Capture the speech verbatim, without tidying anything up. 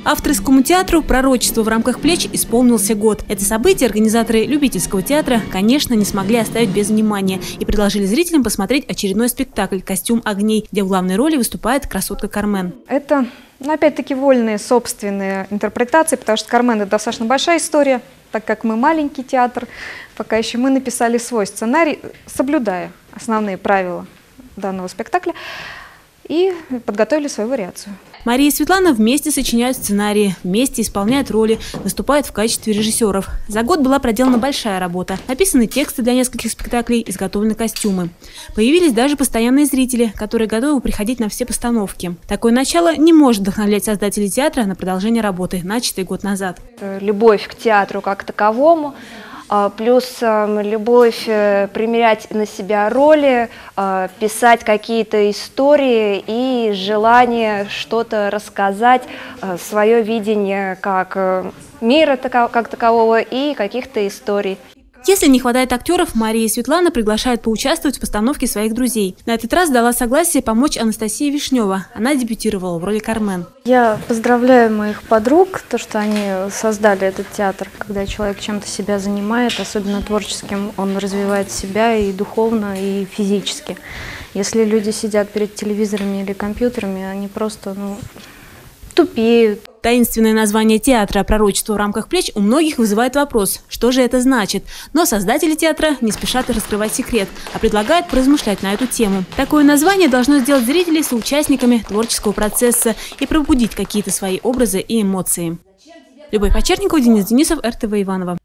Авторскому театру «Пророчество в рамках плеч» исполнился год. Это событие организаторы любительского театра, конечно, не смогли оставить без внимания и предложили зрителям посмотреть очередной спектакль «Костюм огней», где в главной роли выступает красотка Кармен. Это, ну, опять-таки, вольные собственные интерпретации, потому что «Кармен» — это достаточно большая история, так как мы маленький театр, пока еще мы написали свой сценарий, соблюдая основные правила данного спектакля, и подготовили свою вариацию. Мария и Светлана вместе сочиняют сценарии, вместе исполняют роли, выступают в качестве режиссеров. За год была проделана большая работа. Написаны тексты для нескольких спектаклей, изготовлены костюмы. Появились даже постоянные зрители, которые готовы приходить на все постановки. Такое начало не может вдохновлять создателей театра на продолжение работы, начатой год назад. Любовь к театру как таковому, плюс любовь примерять на себя роли, писать какие-то истории и желание что-то рассказать, свое видение как мира как такового и каких-то историй. Если не хватает актеров, Мария и Светлана приглашают поучаствовать в постановке своих друзей. На этот раз дала согласие помочь Анастасия Вишнева. Она дебютировала в роли Кармен. Я поздравляю моих подруг, то, что они создали этот театр. Когда человек чем-то себя занимает, особенно творческим, он развивает себя и духовно, и физически. Если люди сидят перед телевизорами или компьютерами, они просто ну, тупеют. Таинственное название театра «Пророчество в рамках плеч» у многих вызывает вопрос, что же это значит. Но создатели театра не спешат раскрывать секрет, а предлагают поразмышлять на эту тему. Такое название должно сделать зрителей соучастниками творческого процесса и пробудить какие-то свои образы и эмоции. Любовь Почерникова, Денис Денисов, эр тэ вэ Иваново.